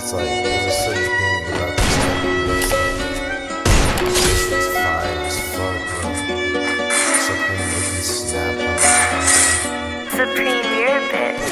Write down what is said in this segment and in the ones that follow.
It's like, there's a certain thing about this type of music. This shit's fire as fuck, bro. Supreme looking snap on the song. Supreme, you're a bitch.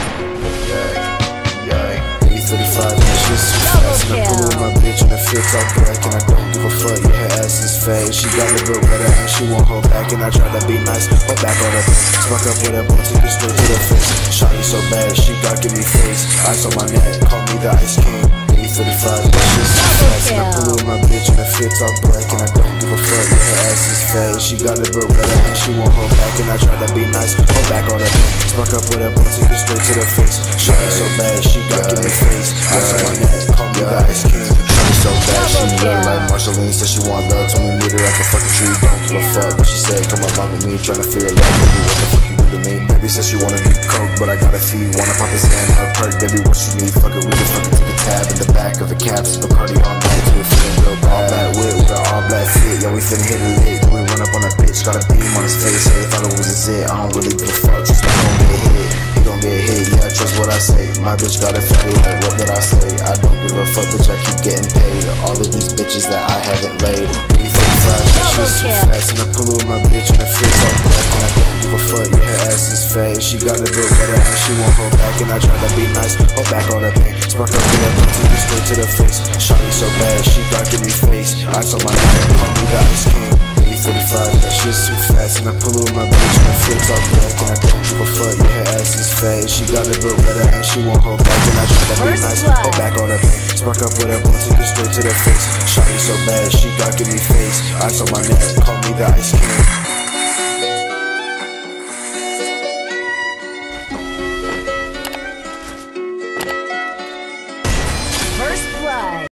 Yeah. 8:35 and it's just too fast. And I pull with my bitch and the fits all black. And I don't give a fuck, yeah, her ass is fat. She got a bit wetter and she won't hold back. And I try to be nice, hold back on her face. Spark up with her blunt, take it straight to the face. Shot me so bad, she got give me face. Ice on my neck, call me the Ice King. 8:35 and it's just too fast. And I pull with my bitch and the fits all black. And I don't give a fuck, yeah, her ass is fat. She got a bit wetter and she won't hold back. And I try to be nice, hold back on her face. Spark up with her blunt, take it straight to the face. Shot me so bad, she got give me face. Ice on my neck, call me the Ice King. So bad, she look like Marceline. Said she want love, told me meet her at the fucking tree. Don't give a fuck, but she said come along with me. Tryna figure out, baby, what the fuck you do to me. Baby said she wanna do coke, but I got a fee. Wanna pop his hand, her perk, baby, what you need? Fuck it, we can fucking take a tab in the back of the cab. Sip a Bacardi all night, till it feeling real bad. All black whip with an all black fit, yo, we finna hit it lit. Then we run up on a bitch, got a beam on his face. So they thought it was a zit, I don't really give a fuck, just not gon' get hit. He gon' get hit, yeah, trust what I say. My bitch got a fatty, like what did I say? I don't give a fuck, bitch, I keep getting paid. All of these bitches that I haven't laid. 8:35, that shit's too fast. And I pull with my bitch and the fits all black. And I don't give a fuck, yeah, her ass is fat. She got a bit better and she won't hold back. And I try to be nice, hold back on her pain. Spark up with her blunt, take it straight to the face. Shot me so bad, she got give me face. Ice on my neck, call me the Ice King. 8:45, that shit's too fast. And I pull with my bitch and the fits all black. And I don't give a fuck, yeah, her ass is fat. She got a bit better and she won't hold back. And I try to be nice, hold back on her pain. Spark up with her blunt, take it straight to the face. Shot me so bad, she got give me face. Ice on my neck, call me the Ice King.